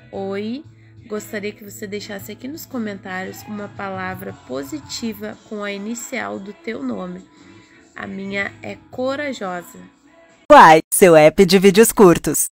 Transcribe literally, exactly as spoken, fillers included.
oi. Gostaria que você deixasse aqui nos comentários uma palavra positiva com a inicial do teu nome. A minha é corajosa. Uai, seu app de vídeos curtos.